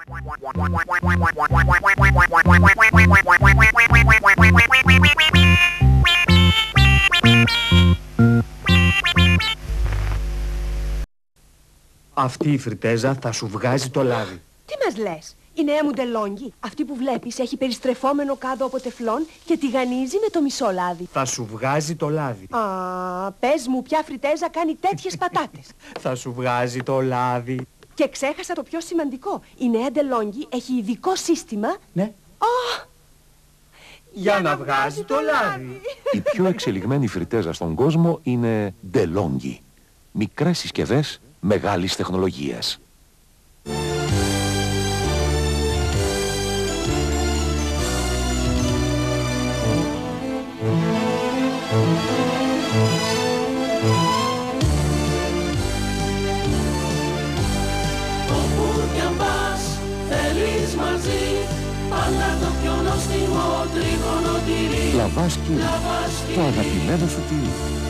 Αυτή η φριτέζα θα σου βγάζει το λάδι. Τι μας λες? Η νέα μου ντελόγγι, αυτή που βλέπεις, έχει περιστρεφόμενο κάδο από τεφλόν και τηγανίζει με το μισό λάδι. Θα σου βγάζει το λάδι. Α, πες μου, ποια φριτέζα κάνει τέτοιες πατάτες? Θα σου βγάζει το λάδι. Και ξέχασα το πιο σημαντικό. Η νέα ντελόγγι έχει ειδικό σύστημα. Ναι. Για να βγάζει το λάδι. Η πιο εξελιγμένη φριτέζα στον κόσμο είναι DeLonghi. Μικρές συσκευές μεγάλης τεχνολογίας. Όπου κι αν πας θέλεις μαζί, πάντα το πιο νόστιμο τρίγωνο τυρί. Λαβάσκι, το αγαπημένο σου τυρί.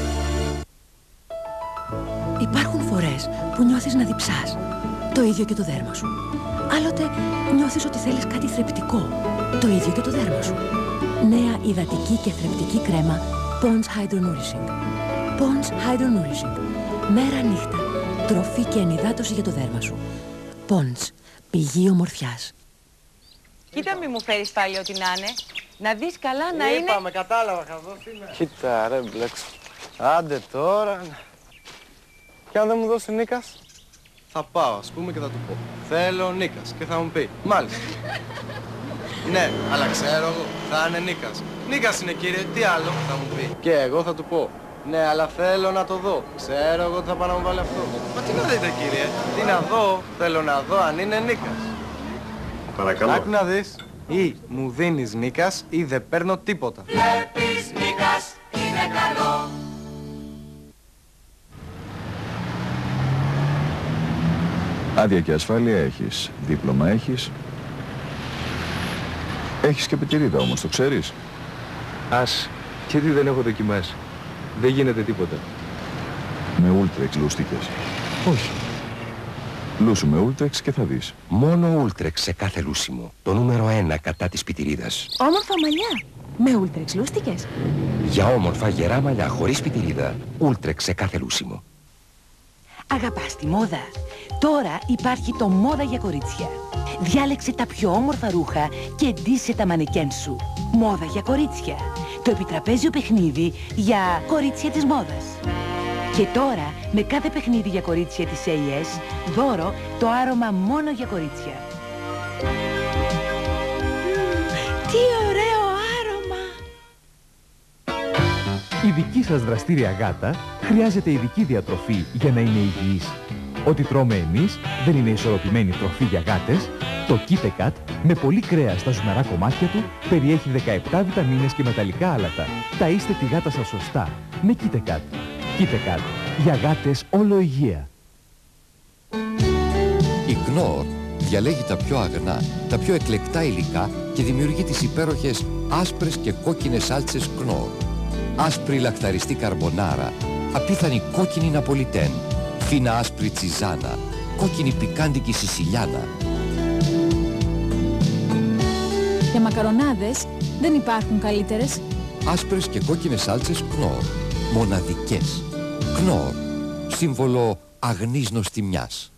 Υπάρχουν φορές που νιώθεις να διψάς. Το ίδιο και το δέρμα σου. Άλλοτε νιώθεις ότι θέλεις κάτι θρεπτικό. Το ίδιο και το δέρμα σου. Νέα υδατική και θρεπτική κρέμα Pond's Hydro Nourishing. Pond's Hydro Nourishing. Μέρα νύχτα. Τροφή και ενυδάτωση για το δέρμα σου. Pond's. Πηγή ομορφιάς. Κοίτα μη μου φέρεις πάλι ό,τι να είναι. Να δεις καλά να είναι... Είπαμε, κατάλαβα, χαζός είμαι. Κοίτα ρε μπλέξ. Άντε τώρα. Και αν δεν μου δώσει Νίκας, θα πάω ας πούμε και θα του πω θέλω Νίκας και θα μου πει μάλιστα. Ναι, αλλά ξέρω εγώ, θα είναι Νίκας. Νίκας είναι κύριε, τι άλλο θα μου πει. Και εγώ θα του πω ναι, αλλά θέλω να το δω. Ξέρω εγώ ότι θα πάω να μου βάλει αυτό. Μα τι να δείτε κύριε, τι να δω, θέλω να δω αν είναι Νίκας. Παρακαλώ. Άκου να δεις, ή μου δίνεις Νίκας ή δεν παίρνω τίποτα. Βλέπεις Νίκας είναι καλό. Άδεια και ασφάλεια έχεις, δίπλωμα έχεις. Έχεις και πιτηρίδα όμως, το ξέρεις. Ας, και τι δεν έχω δοκιμάσει. Δεν γίνεται τίποτα. Με Ultrex λούστηκες. Όχι. Λούσου με Ultrex και θα δεις. Μόνο Ultrex σε κάθε λούσιμο. Το νούμερο 1 κατά της πιτηρίδας. Όμορφα μαλλιά. Με Ultrex λούστηκες. Για όμορφα γερά μαλλιά χωρίς πιτηρίδα. Ultrex σε κάθε λούσιμο. Αγαπάς τη μόδα? Τώρα υπάρχει το μόδα για κορίτσια. Διάλεξε τα πιο όμορφα ρούχα και ντύσε τα μανεκέν σου. Μόδα για κορίτσια. Το επιτραπέζιο παιχνίδι για κορίτσια της μόδας. Και τώρα, με κάθε παιχνίδι για κορίτσια της AES, δώρο το άρωμα μόνο για κορίτσια. Τι ωραίο άρωμα! Η δική σας δραστήρια γάτα χρειάζεται ειδική διατροφή για να είναι υγιής. Ό,τι τρώμε εμείς δεν είναι ισορροπημένη τροφή για γάτες. Το KitKat, με πολύ κρέας στα ζουμερά κομμάτια του, περιέχει 17 βιταμίνες και μεταλλικά άλατα. Ταΐστε τη γάτα σας σωστά με KitKat. KitKat, για γάτες όλο υγεία. Η Knorr διαλέγει τα πιο αγνά, τα πιο εκλεκτά υλικά και δημιουργεί τις υπέροχες άσπρες και κόκκινες σάλτσες Knorr. Άσπρη λαχταριστή καρμπονάρα, απίθανη κόκκινη ναπολιτέν, φίνα άσπρη τσιζάνα, κόκκινη πικάντικη σισιλιάνα. Για μακαρονάδες δεν υπάρχουν καλύτερες. Άσπρες και κόκκινες σάλτσες Knorr. Μοναδικές. Knorr. Σύμβολο αγνής νοστιμιάς.